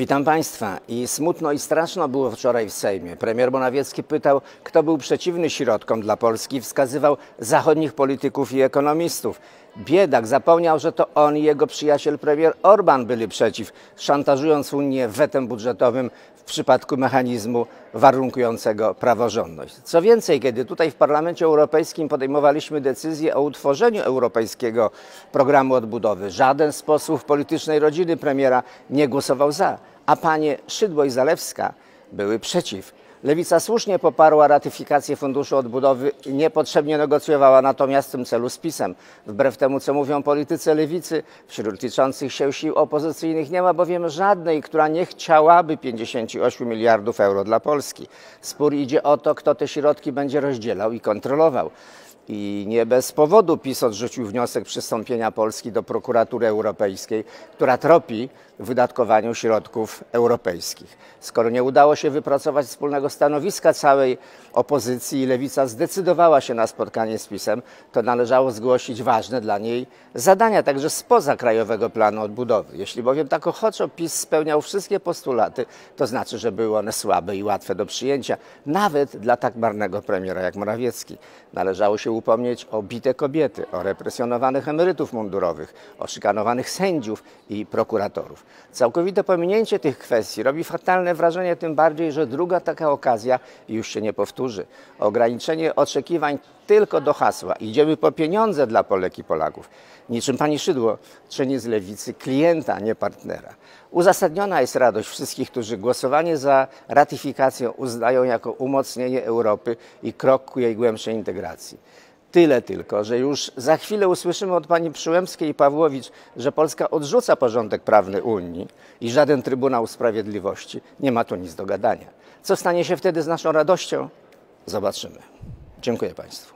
Witam Państwa. I smutno i straszno było wczoraj w Sejmie. Premier Morawiecki pytał, kto był przeciwny środkom dla Polski, wskazywał zachodnich polityków i ekonomistów. Biedak zapomniał, że to on i jego przyjaciel premier Orban byli przeciw, szantażując Unię wetem budżetowym w przypadku mechanizmu warunkującego praworządność. Co więcej, kiedy tutaj w Parlamencie Europejskim podejmowaliśmy decyzję o utworzeniu Europejskiego Programu Odbudowy, żaden z posłów politycznej rodziny premiera nie głosował za, a panie Szydło i Zalewska były przeciw. Lewica słusznie poparła ratyfikację Funduszu Odbudowy i niepotrzebnie negocjowała natomiast w tym celu z PiS-em. Wbrew temu, co mówią politycy lewicy, wśród liczących się sił opozycyjnych nie ma bowiem żadnej, która nie chciałaby 58 miliardów euro dla Polski. Spór idzie o to, kto te środki będzie rozdzielał i kontrolował. I nie bez powodu PiS odrzucił wniosek przystąpienia Polski do Prokuratury Europejskiej, która tropi w wydatkowaniu środków europejskich. Skoro nie udało się wypracować wspólnego stanowiska całej opozycji i Lewica zdecydowała się na spotkanie z PiS-em, to należało zgłosić ważne dla niej zadania, także spoza Krajowego Planu Odbudowy. Jeśli bowiem tak ochoczo PiS spełniał wszystkie postulaty, to znaczy, że były one słabe i łatwe do przyjęcia, nawet dla tak marnego premiera jak Morawiecki. Należało się upomnieć o bite kobiety, o represjonowanych emerytów mundurowych, o szykanowanych sędziów i prokuratorów. Całkowite pominięcie tych kwestii robi fatalne wrażenie, tym bardziej, że druga taka okazja już się nie powtórzy. Ograniczenie oczekiwań tylko do hasła "idziemy po pieniądze dla Polek i Polaków", niczym pani Szydło czyni z lewicy klienta, nie partnera. Uzasadniona jest radość wszystkich, którzy głosowanie za ratyfikacją uznają jako umocnienie Europy i krok ku jej głębszej integracji. Tyle tylko, że już za chwilę usłyszymy od pani Przyłębskiej i Pawłowicz, że Polska odrzuca porządek prawny Unii i żaden Trybunał Sprawiedliwości nie ma tu nic do gadania. Co stanie się wtedy z naszą radością? Zobaczymy. Dziękuję Państwu.